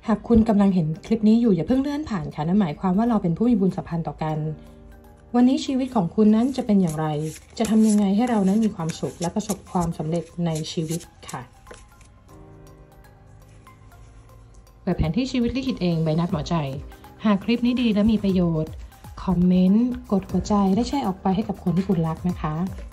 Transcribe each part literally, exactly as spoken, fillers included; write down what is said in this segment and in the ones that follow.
หากคุณกำลังเห็นคลิปนี้อยู่อย่าเพิ่งเลื่อนผ่านค่ะนั่นหมายความว่าเราเป็นผู้มีบุญสัมพันธ์ต่อกันวันนี้ชีวิตของคุณนั้นจะเป็นอย่างไรจะทำยังไงให้เรานั้นมีความสุขและประสบความสำเร็จในชีวิตค่ะเปิดแผนที่ชีวิตลิขิตเองใบนัดหมอใจหากคลิปนี้ดีและมีประโยชน์คอมเมนต์กดหัวใจและแชร์ออกไปให้กับคนที่คุณรักนะคะ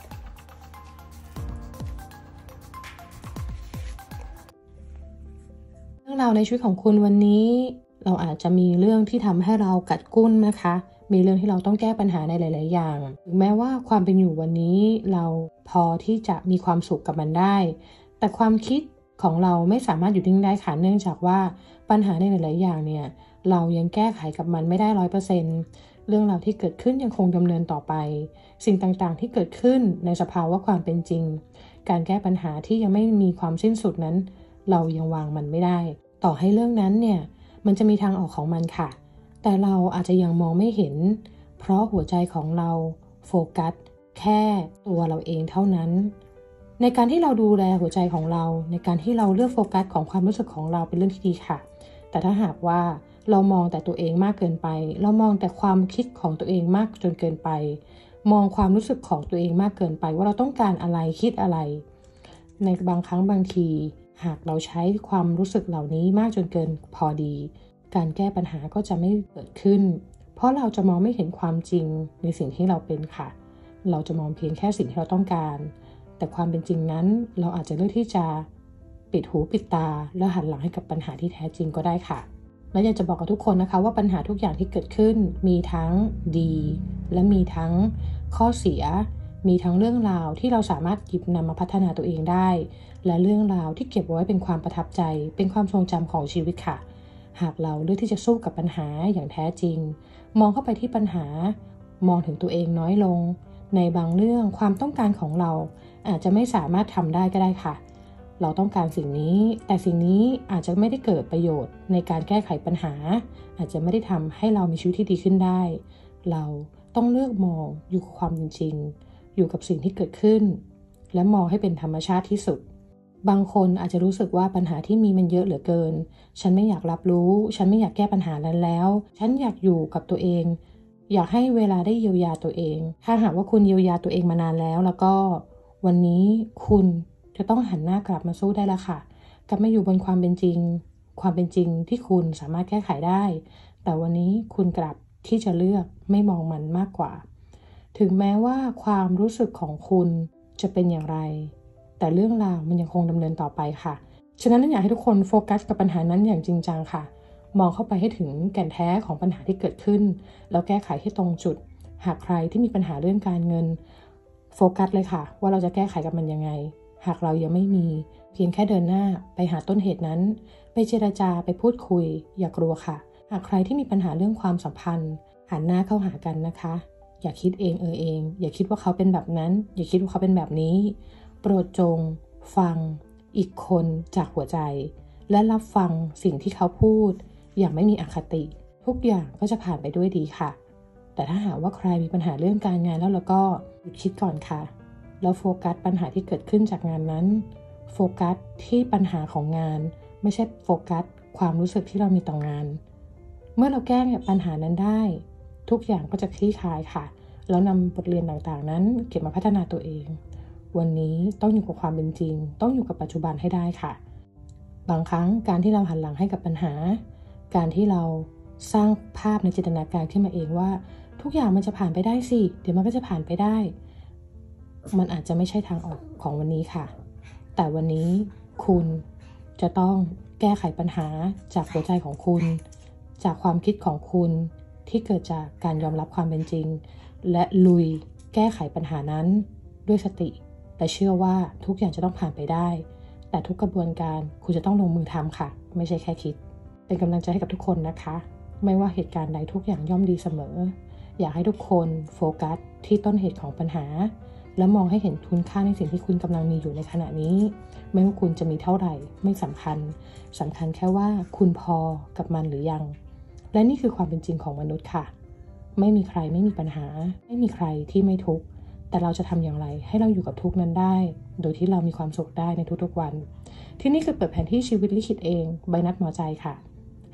เรื่องราวในชีวิตของคุณวันนี้เราอาจจะมีเรื่องที่ทำให้เรากัดกุ้นนะคะมีเรื่องที่เราต้องแก้ปัญหาในหลายๆอย่างถึงแม้ว่าความเป็นอยู่วันนี้เราพอที่จะมีความสุขกับมันได้แต่ความคิดของเราไม่สามารถอยู่นิ่งได้ค่ะเนื่องจากว่าปัญหาในหลายๆอย่างเนี่ยเรายังแก้ไขกับมันไม่ได้ร้อยเปอร์เซ็นต์เรื่องราวที่เกิดขึ้นยังคงดำเนินต่อไปสิ่งต่างๆที่เกิดขึ้นในสภาวะความเป็นจริงการแก้ปัญหาที่ยังไม่มีความสิ้นสุดนั้นเรายังวางมันไม่ได้ต่อให้เรื่องนั้นเนี่ยมันจะมีทางออกของมันค่ะแต่เราอาจจะยังมองไม่เห็นเพราะหัวใจของเราโฟกัสแค่ตัวเราเองเท่านั้นในการที่เราดูแลหัวใจของเราในการที่เราเลือกโฟกัสของความรู้สึกของเราเป็นเรื่องที่ดีค่ะแต่ถ้าหากว่าเรามองแต่ตัวเองมากเกินไปเรามองแต่ความคิดของตัวเองมากจนเกินไปมองความรู้สึกของตัวเองมากเกินไปว่าเราต้องการอะไรคิดอะไรในบางครั้งบางทีหากเราใช้ความรู้สึกเหล่านี้มากจนเกินพอดีการแก้ปัญหาก็จะไม่เกิดขึ้นเพราะเราจะมองไม่เห็นความจริงในสิ่งที่เราเป็นค่ะเราจะมองเพียงแค่สิ่งที่เราต้องการแต่ความเป็นจริงนั้นเราอาจจะเลือกที่จะปิดหูปิดตาและหันหลังให้กับปัญหาที่แท้จริงก็ได้ค่ะและอยากจะบอกกับทุกคนนะคะว่าปัญหาทุกอย่างที่เกิดขึ้นมีทั้งดีและมีทั้งข้อเสียมีทั้งเรื่องราวที่เราสามารถหยิบนำมาพัฒนาตัวเองได้และเรื่องราวที่เก็บไว้เป็นความประทับใจเป็นความทรงจำของชีวิตค่ะหากเราเลือกที่จะสู้กับปัญหาอย่างแท้จริงมองเข้าไปที่ปัญหามองถึงตัวเองน้อยลงในบางเรื่องความต้องการของเราอาจจะไม่สามารถทำได้ก็ได้ค่ะเราต้องการสิ่งนี้แต่สิ่งนี้อาจจะไม่ได้เกิดประโยชน์ในการแก้ไขปัญหาอาจจะไม่ได้ทำให้เรามีชีวิตที่ดีขึ้นได้เราต้องเลือกมองอยู่กับความเป็นจริงอยู่กับสิ่งที่เกิดขึ้นและมองให้เป็นธรรมชาติที่สุดบางคนอาจจะรู้สึกว่าปัญหาที่มีมันเยอะเหลือเกินฉันไม่อยากรับรู้ฉันไม่อยากแก้ปัญหานั้นแล้วฉันอยากอยู่กับตัวเองอยากให้เวลาได้เยียวยาตัวเองถ้าหากว่าคุณเยียวยาตัวเองมานานแล้วแล้วก็วันนี้คุณจะต้องหันหน้ากลับมาสู้ได้แล้วค่ะกลับมาอยู่บนความเป็นจริงความเป็นจริงที่คุณสามารถแก้ไขได้แต่วันนี้คุณกลับที่จะเลือกไม่มองมันมากกว่าถึงแม้ว่าความรู้สึกของคุณจะเป็นอย่างไรแต่เรื่องราวมันยังคงดำเนินต่อไปค่ะฉะนั้นอยากให้ทุกคนโฟกัสกับปัญหานั้นอย่างจริงจังค่ะมองเข้าไปให้ถึงแก่นแท้ของปัญหาที่เกิดขึ้นแล้วแก้ไขให้ตรงจุดหากใครที่มีปัญหาเรื่องการเงินโฟกัสเลยค่ะว่าเราจะแก้ไขกับมันยังไงหากเรายังไม่มีเพียงแค่เดินหน้าไปหาต้นเหตุนั้นไปเจรจาไปพูดคุยอย่ากลัวค่ะหากใครที่มีปัญหาเรื่องความสัมพันธ์หันหน้าเข้าหากันนะคะอย่าคิดเองเออเองอย่าคิดว่าเขาเป็นแบบนั้นอย่าคิดว่าเขาเป็นแบบนี้โปรดจงฟังอีกคนจากหัวใจและรับฟังสิ่งที่เขาพูดอย่างไม่มีอคติทุกอย่างก็จะผ่านไปด้วยดีค่ะแต่ถ้าหากว่าใครมีปัญหาเรื่องการงานแล้วแล้วก็หยุดคิดก่อนค่ะแล้วโฟกัสปัญหาที่เกิดขึ้นจากงานนั้นโฟกัสที่ปัญหาของงานไม่ใช่โฟกัสความรู้สึกที่เรามีต่องานเมื่อเราแก้ปัญหานั้นได้ทุกอย่างก็จะคลี่คลายค่ะแล้วนำบทเรียนต่างๆนั้นเก็บมาพัฒนาตัวเองวันนี้ต้องอยู่กับความเป็นจริงต้องอยู่กับปัจจุบันให้ได้ค่ะบางครั้งการที่เราหันหลังให้กับปัญหาการที่เราสร้างภาพในจินตนาการขึ้นมาเองว่าทุกอย่างมันจะผ่านไปได้สิเดี๋ยวมันก็จะผ่านไปได้มันอาจจะไม่ใช่ทางออกของวันนี้ค่ะแต่วันนี้คุณจะต้องแก้ไขปัญหาจากหัวใจของคุณจากความคิดของคุณที่เกิดจากการยอมรับความเป็นจริงและลุยแก้ไขปัญหานั้นด้วยสติและเชื่อว่าทุกอย่างจะต้องผ่านไปได้แต่ทุกกระบวนการคุณจะต้องลงมือทำค่ะไม่ใช่แค่คิดเป็นกำลังใจให้กับทุกคนนะคะไม่ว่าเหตุการณ์ใดทุกอย่างย่อมดีเสมออยากให้ทุกคนโฟกัสที่ต้นเหตุของปัญหาและมองให้เห็นคุณค่าในสิ่งที่คุณกำลังมีอยู่ในขณะนี้ไม่ว่าคุณจะมีเท่าไหร่ไม่สำคัญสำคัญแค่ว่าคุณพอกับมันหรือยังและนี่คือความเป็นจริงของมนุษย์ค่ะไม่มีใครไม่มีปัญหาไม่มีใครที่ไม่ทุกข์แต่เราจะทำอย่างไรให้เราอยู่กับทุกข์นั้นได้โดยที่เรามีความสุขได้ในทุกๆวันที่นี่คือเปิดแผนที่ชีวิตลิขิตเองใบนัดหมอใจค่ะ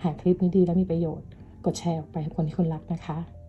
หากคลิปนี้ดีและมีประโยชน์กดแชร์ออกไปให้คนที่คุณรักนะคะ